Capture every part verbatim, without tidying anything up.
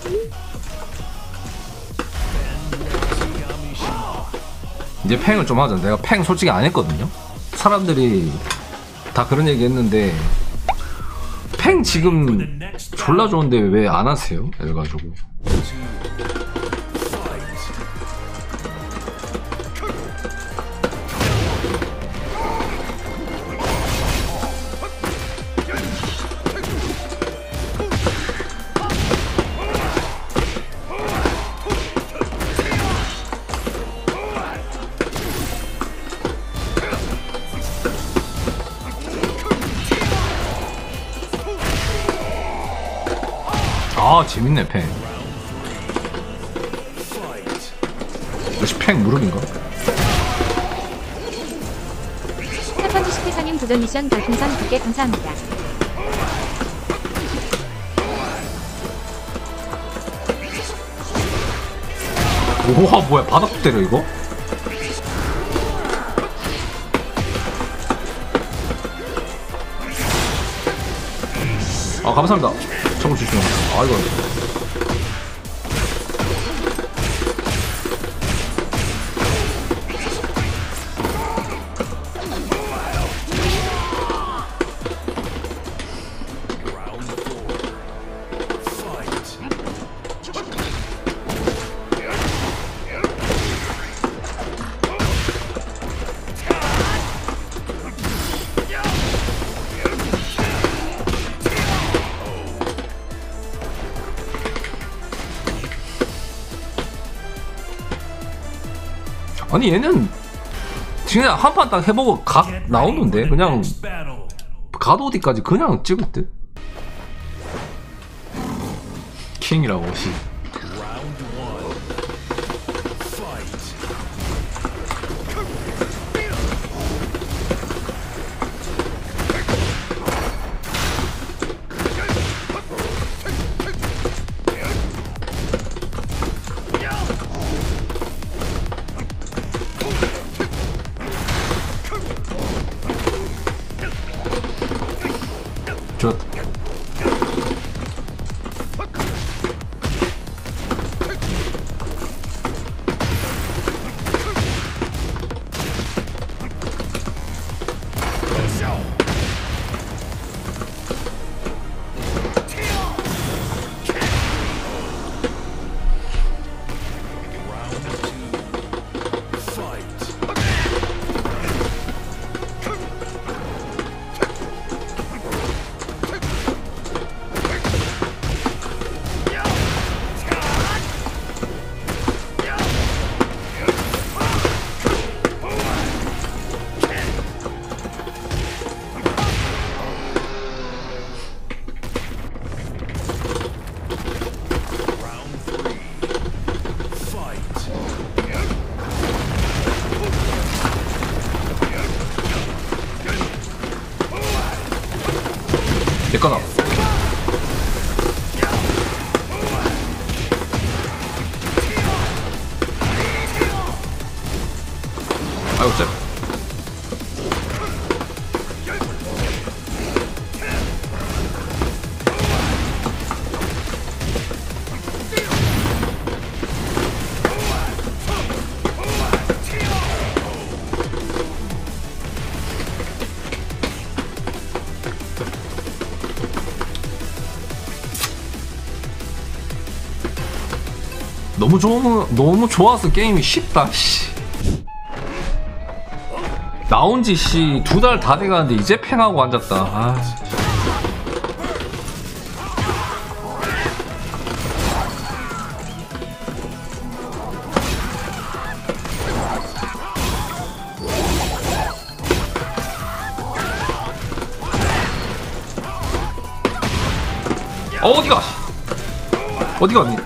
이제 팽을 좀 하자. 내가 팽 솔직히 안 했거든요. 사람들이 다 그런 얘기 했는데 팽 지금 졸라 좋은데 왜 안 하세요? 이래가지고 아 재밌네. 팽 역시 팽 무릎인가? 첫 번째 십회사님 도전 미션 별풍선 두 개 감사합니다. 우와 뭐야 바닥 때려 이거? 아 감사합니다. 청구 주시면 아 이거 아니 얘는 그냥 한판 딱 해보고 각 나오는데 그냥 갓 어디까지 그냥 찍을 듯? 킹이라고 혹시 저 내꺼나 아이고 쎄 너무 좋은 너무 좋아서 게임이 쉽다. 씨. 나온지 씨 두 달 다 돼가는데 이제 팽하고 앉았다. 아. 어, 어디가? 어디가 언니?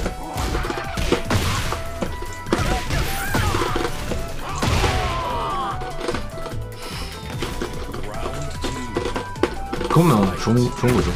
그러면 좋은, 좋은 거죠.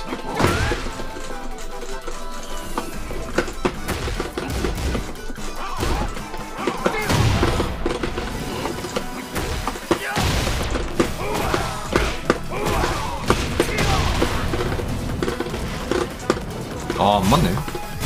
아, 안 맞네.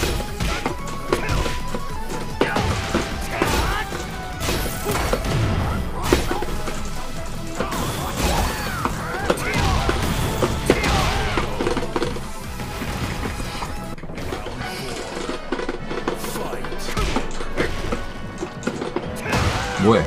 뭐해?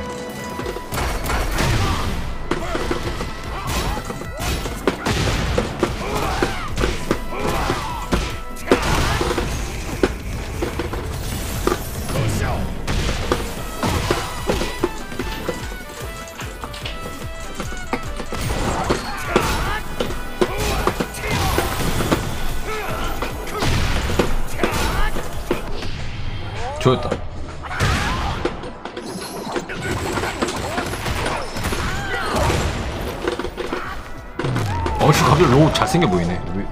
좋았다. 어, 씨, 갑자기 로우 잘생겨 보이네. 왜...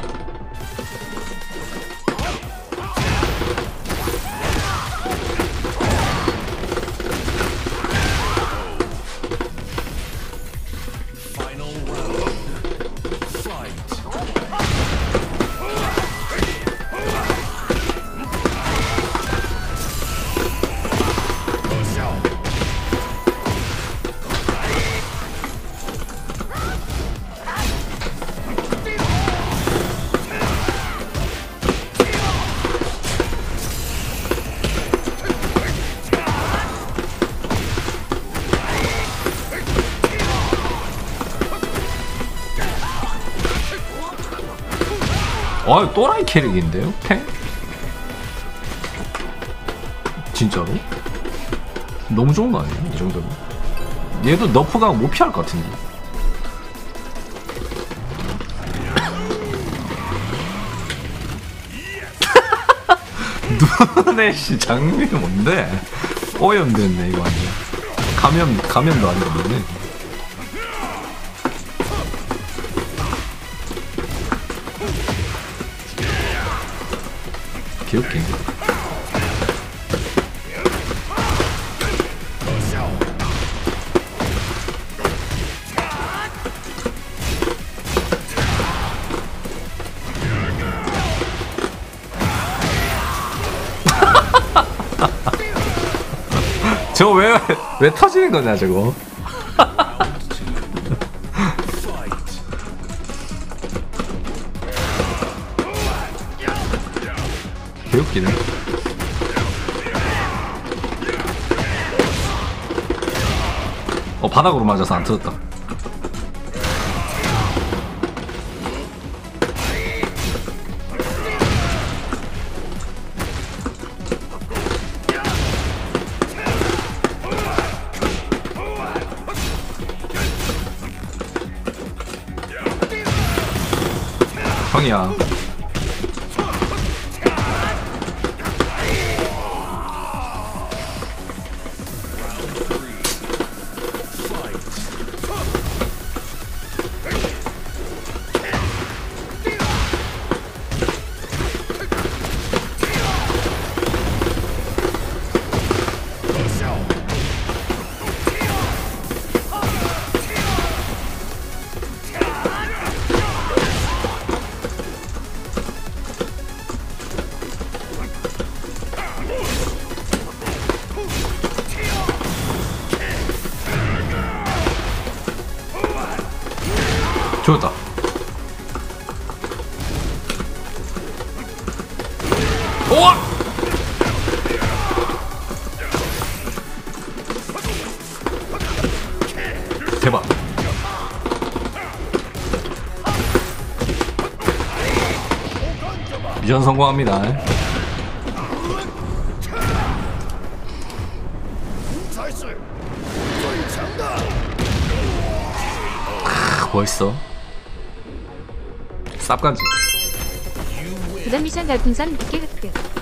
아, 또라이 캐릭인데요? 탱? 진짜로? 너무 좋은 거 아니야? 이 정도면? 얘도 너프가 못 피할 것 같은데. 눈에 씨 장면이 뭔데? 오염됐네 이거 완전. 감염 감염도 안 됐네. 개웃긴. 저거 왜, 왜 터지는 거냐, 저거. 개웃기네. 어, 바닥으로 맞아서 안 터졌다. 형이야. 좋았다. 우와! 대박. 미션 성공합니다. 크, 멋있어. 쌉간지. 부산 미션 달풍선 백 개 획득.